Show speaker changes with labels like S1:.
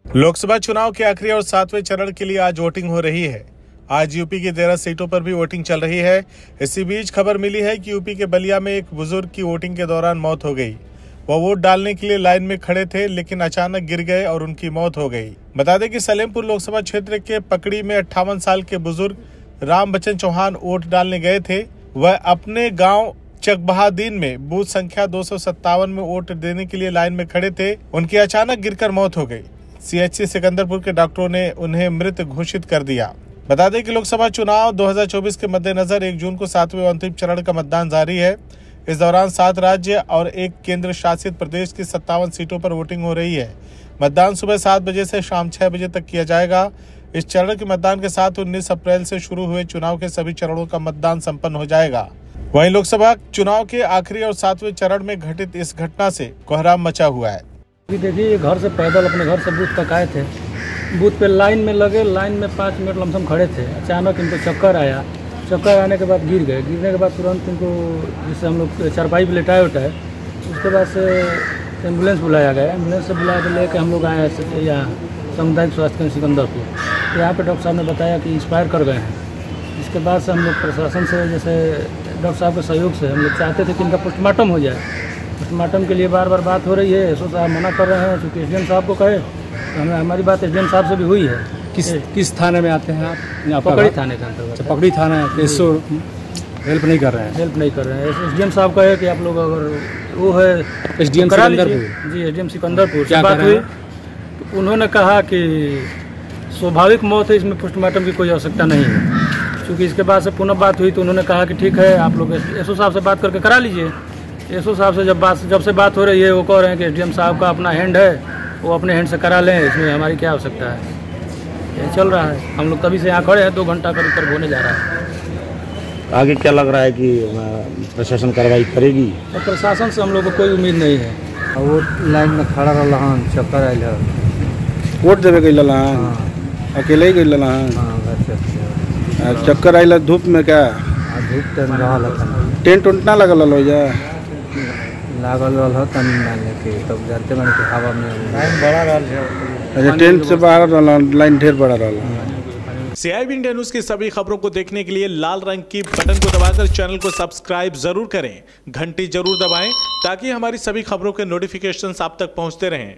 S1: लोकसभा चुनाव के आखिरी और 7वें चरण के लिए आज वोटिंग हो रही है। आज यूपी की 13 सीटों पर भी वोटिंग चल रही है। इसी बीच खबर मिली है कि यूपी के बलिया में एक बुजुर्ग की वोटिंग के दौरान मौत हो गई। वह वोट डालने के लिए लाइन में खड़े थे, लेकिन अचानक गिर गए और उनकी मौत हो गई। बता दें कि सलेमपुर लोकसभा क्षेत्र के पकड़ी में 58 साल के बुजुर्ग राम बच्चन चौहान वोट डालने गए थे। वह अपने गाँव चकबहादीन में बूथ संख्या 257 में वोट देने के लिए लाइन में खड़े थे। उनकी अचानक गिरकर मौत हो गई। CHC सिकंदरपुर के डॉक्टरों ने उन्हें मृत घोषित कर दिया। बता दें कि लोकसभा चुनाव 2024 के मद्देनजर 1 जून को 7वें और अंतिम चरण का मतदान जारी है। इस दौरान 7 राज्य और 1 केंद्र शासित प्रदेश की 57 सीटों पर वोटिंग हो रही है। मतदान सुबह 7 बजे से शाम 6 बजे तक किया जाएगा। इस चरण के मतदान के साथ 19 अप्रैल से शुरू हुए चुनाव के सभी चरणों का मतदान संपन्न हो जाएगा। वहीं लोकसभा चुनाव के आखिरी और 7वें चरण में घटित इस घटना से कोहराम मचा हुआ है।
S2: देखिए, घर से पैदल अपने घर से बूथ तक आए थे। बूथ पे लाइन में लगे, लाइन में 5 मिनट लमसम खड़े थे। अचानक इनको चक्कर आया। चक्कर आने के बाद गिर गए। गिरने के बाद तुरंत इनको, जिससे हम लोग चारपाई पर लेटाए उठाए, उसके बाद से एम्बुलेंस बुलाया गया। एम्बुलेंस से बुला के लेकर हम लोग आए हैं यहाँ सामुदायिक स्वास्थ्य केंद्र सिकंदरपुर। यहाँ पे डॉक्टर साहब ने बताया कि एक्सपायर कर गए हैं। इसके बाद से हम लोग प्रशासन से, जैसे डॉक्टर साहब के सहयोग से, हम लोग चाहते थे कि इनका पोस्टमार्टम हो जाए। पोस्टमार्टम के लिए बार बार बात हो रही है। SO साहब मना कर रहे हैं, चूँकि SDM साहब को कहे तो हमारी बात SDM साहब से भी हुई है।
S3: किस थाने में आते हैं आप? यहाँ
S2: पकड़ी थाने के अंतर्गत।
S3: पकड़ी थाना है। SO हेल्प नहीं कर रहे हैं?
S2: हेल्प नहीं कर रहे हैं। SDM साहब कहे कि आप लोग अगर वो है
S3: SDM सिकंदरपुर।
S2: जी, SDM सिकंदरपुर से बात हुई तो उन्होंने कहा कि स्वाभाविक मौत है, इसमें पोस्टमार्टम की कोई आवश्यकता नहीं है। क्योंकि इसके बाद से पुनः बात हुई तो उन्होंने कहा कि ठीक है, आप लोग SO साहब से बात करके करा लीजिए। SO साहब से जब से बात हो रही है, वो कह रहे हैं कि SDM साहब का अपना हैंड है, वो अपने हैंड से करा लें, इसमें हमारी क्या आवश्यकता है। ये चल रहा है। हम लोग तभी से यहाँ खड़े हैं, 2 घंटा करीब होने जा रहा है।
S4: आगे क्या लग रहा है कि प्रशासन कार्रवाई करेगी?
S2: तो प्रशासन से हम लोग को कोई उम्मीद नहीं है।
S5: वो लाइन में खड़ा रहा, चक्कर आयल है।
S4: वोट देवे गई लहन? अकेले ही गई लहन? चक्कर आयल धूप में? क्या
S5: धूप तो
S4: टेंट उंट ना लगल हो जा?
S5: लागल रहा तनी तब जानते मैंने कि हवा में लाइन बड़ा रहा।
S4: अच्छा, टेंट से बाहर लाइन ढेर बड़ा रहा।
S1: CIB इंडिया न्यूज की सभी खबरों को देखने के लिए लाल रंग की बटन को दबाकर चैनल को सब्सक्राइब जरूर करें। घंटी जरूर दबाएं ताकि हमारी सभी खबरों के नोटिफिकेशंस आप तक पहुंचते रहें।